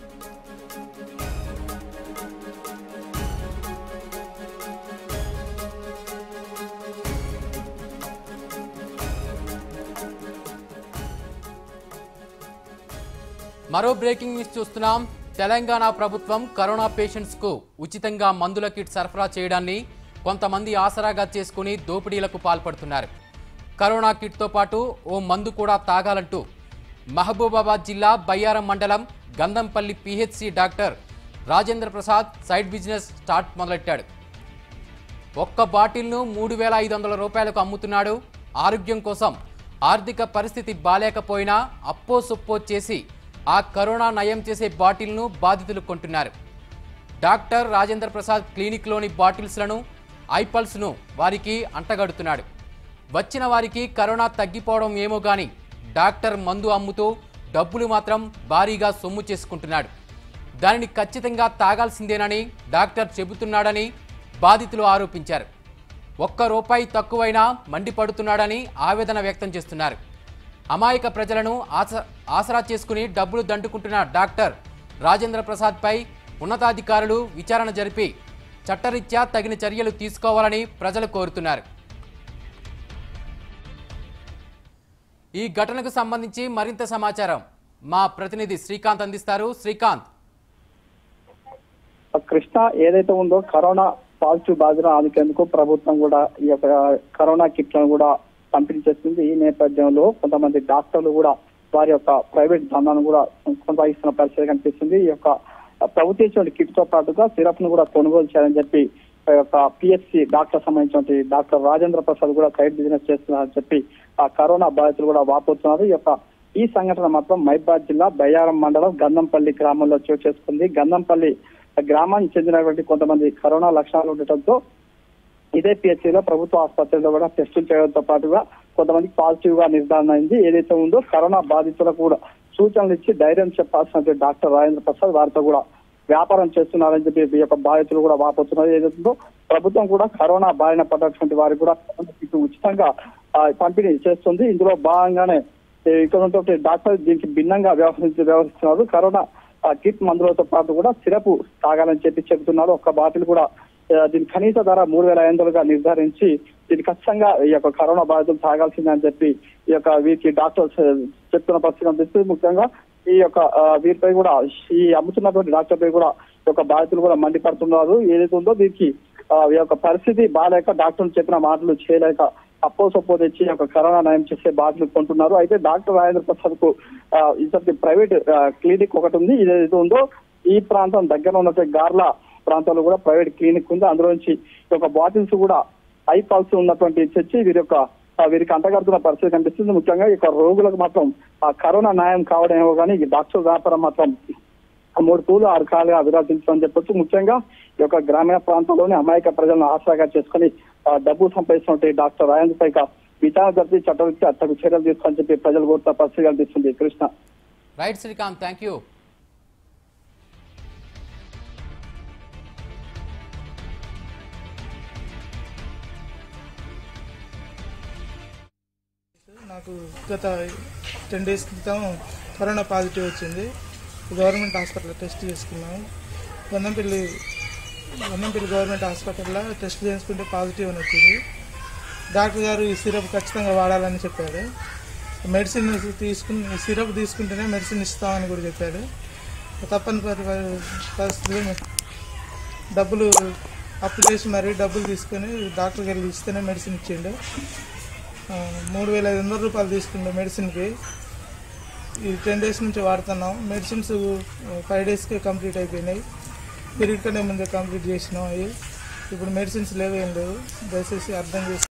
మరో breaking news చూస్తున్నాం. తెలంగాణ ప్రభుత్వం కరోనా పేషెంట్స్ కు ఉచితంగా మందుల కిట్ సరఫరా చేయడాన్ని కొంతమంది ఆసరాగా చేసుకుని దోపిడీలకు పాల్పడుతున్నారు. కరోనా కిట్ తో పాటు ఓ మందు కూడా తాగాలంటూ మహబూబాబాద్ జిల్లా బయ్యారం మండలం Gandhampalli PHC doctor Rajendra Prasad side business start మొదలెట్టాడు. ఒక్క బాటిల్ను 3,500 రూపాయలకు అమ్ముతున్నాడు. ఆరోగ్యం కోసం ఆర్థిక పరిస్థితి బాలేకపోయినా అప్పో సొప్పో చేసి ఆ కరోనా నయం చేసే బాటిల్ను బాధితులు కొంటున్నారు. డాక్టర్ రాజేంద్ర ప్రసాద్ క్లినిక్లోని బాటిల్స్లను ఐపల్స్ను వారికి అంటగడుతున్నాడు. వచ్చిన వారికి కరోనా తగ్గిపోవడం ఏమో కానీ డాక్టర్ మందు అమ్ముతూ డబ్బులు మాత్రం భారీగా సొమ్ము చేసుకుంటున్నాడు. దానిని ఖచ్చితంగా తాగాల్సిందేనని డాక్టర్ చెబుతున్నాడని బాధితులు ఆరోపించారు. ₹1 తక్కువైనా మండిపడుతున్నాడని ఆవేదన వ్యక్తం చేస్తున్నారు. అమాయక ప్రజలను ఆసరా చేసుకుని డబ్బులు దండుకుంటున్న డాక్టర్ రాజేంద్ర ప్రసాద్పై ఉన్నతాధికారులు విచారణ జరిపి చట్టరీత్యా తగిన చర్యలు తీసుకోవాలని ప్రజలు కోరుతున్నారు. ఈ ఘటనకు సంబంధించి మరింత సమాచారం మా ప్రతినిధి శ్రీకాంత్ అందిస్తారు. శ్రీకాంత్, కృష్ణ ఏదైతే ఉందో కరోనా పాజిటివ్ బాధితులను ఆదుకేందుకు ప్రభుత్వం కూడా ఈ యొక్క కరోనా కిట్లను కూడా పంపిణీ చేస్తుంది. ఈ నేపథ్యంలో కొంతమంది డాక్టర్లు కూడా వారి యొక్క ప్రైవేట్ దందాలను కూడా కొనసాగిస్తున్న పరిస్థితి కనిపిస్తుంది. ఈ యొక్క ప్రభుత్వం కిట్ తో పాటుగా సిరప్ ను కూడా కొనుగోలు చేయాలని చెప్పి PHC డాక్టర్ సంబంధించిన డాక్టర్ రాజేంద్ర ప్రసాద్ కూడా సైడ్ బిజినెస్ చేస్తున్నారని చెప్పి ఆ కరోనా బాధితులు కూడా వాపోతున్నారు. ఈ సంఘటన మాత్రం మహబూబాబాద్ జిల్లా బయ్యారం మండలం గంధంపల్లి గ్రామంలో చోటు చేసుకుంది. గంధంపల్లి గ్రామానికి చెందినటువంటి కొంతమంది కరోనా లక్షణాలు ఉండటంతో ఇదే PHCలో ప్రభుత్వ ఆసుపత్రిలో కూడా టెస్టులు చేయడంతో పాటుగా కొంతమందికి పాజిటివ్ గా నిర్ధారణ అయింది. ఏదైతే ఉందో కరోనా బాధితులకు కూడా సూచనలు ఇచ్చి ధైర్యం చెప్పాల్సిన డాక్టర్ రాజేంద్ర ప్రసాద్ వారితో కూడా వ్యాపారం చేస్తున్నారని చెప్పి ఈ యొక్క బాధితులు కూడా వాపోతున్నారు. ఏదైతుందో ప్రభుత్వం కూడా కరోనా బారిన పడ్డటువంటి వారికి కూడా ఉచితంగా పంపిణీ చేస్తుంది. ఇందులో భాగంగానే ఇక్కడ ఉన్నటువంటి డాక్టర్ దీనికి భిన్నంగా వ్యవహరిస్తున్నారు. కరోనా కిట్ మందులతో పాటు కూడా సిరప్ తాగాలని చెప్పి చెబుతున్నారు. ఒక్క బాటిల్ కూడా దీని కనీస ధర 3,500గా నిర్ధారించి దీన్ని ఖచ్చితంగా ఈ యొక్క కరోనా బాధితులు తాగాల్సిందని చెప్పి ఈ యొక్క వీరికి డాక్టర్స్ చెప్తున్న పరిస్థితి కనిపిస్తుంది. ముఖ్యంగా ఈ యొక్క వీరిపై కూడా ఈ అమ్ముతున్నటువంటి డాక్టర్ పై కూడా ఈ యొక్క బాధితులు కూడా మండిపడుతున్నారు. ఏదైతే ఉందో దీనికి ఈ యొక్క పరిస్థితి బాగాలేక డాక్టర్లు చెప్పిన మాటలు చేయలేక అప్పో సొప్పో తెచ్చి ఒక కరోనా నయం చేసే బాధితులు కొంటున్నారు. అయితే డాక్టర్ రాజేంద్ర ప్రసాద్ కు ఇతర ప్రైవేట్ క్లినిక్ ఒకటి ఉంది. ఏదైతే ఉందో ఈ ప్రాంతం దగ్గర ఉన్నటువంటి గార్ల ప్రాంతాల్లో కూడా ప్రైవేట్ క్లినిక్ ఉంది. అందులో నుంచి ఒక బాటిల్స్ కూడా ఐపాల్స్ ఉన్నటువంటి తెచ్చి వీరికి అంటగడుతున్న పరిస్థితి కనిపిస్తుంది. ముఖ్యంగా ఈ రోగులకు మాత్రం ఆ కరోనా న్యాయం కావడమేమో కానీ ఈ డాక్టర్ వ్యాపారం మాత్రం 3 తూలు 6 కాలుగా విరాజించమని చెప్పొచ్చు. ముఖ్యంగా ఈ యొక్క గ్రామీణ ప్రాంతాల్లోని అమాయక ప్రజలను ఆసరాగా చేసుకుని డబ్బు సంపాదిస్తున్న డాక్టర్ రాజేంద్ర పై విచారణ జరిపి చట్టరీత్యా తగు చర్యలు తీసుకోని చెప్పి ప్రజలు కోరుతున్న పరిస్థితి కనిపిస్తుంది. Krishna. Right Srikanth, thank you. నాకు గత 10 days క్రితం కరోనా పాజిటివ్ వచ్చింది. గవర్నమెంట్ హాస్పిటల్లో టెస్ట్ చేసుకున్నాము. గంధంపల్లి గవర్నమెంట్ హాస్పిటల్లో టెస్ట్ చేసుకుంటే పాజిటివ్ అని వచ్చింది. డాక్టర్ గారు ఈ సిరప్ ఖచ్చితంగా వాడాలని చెప్పారు. మెడిసిన్ సిరప్ తీసుకుంటేనే మెడిసిన్ ఇస్తామని కూడా చెప్పాడు. తప్పని పరిస్థితులు డబ్బులు అప్పు చేసి మరీ డబ్బులు తీసుకొని డాక్టర్ గారు ఇస్తేనే మెడిసిన్ ఇచ్చిండు. 3,500 రూపాయలు తీసుకుండే మెడిసిన్కి. ఈ 10 days నుంచి వాడుతున్నాం. మెడిసిన్స్ 5 daysకే కంప్లీట్ అయిపోయినాయి. పీరియడ్ కన్నా ముందే కంప్లీట్ చేసినాం. ఇప్పుడు మెడిసిన్స్ లేవేం లేవు. దయచేసి అర్థం చేసి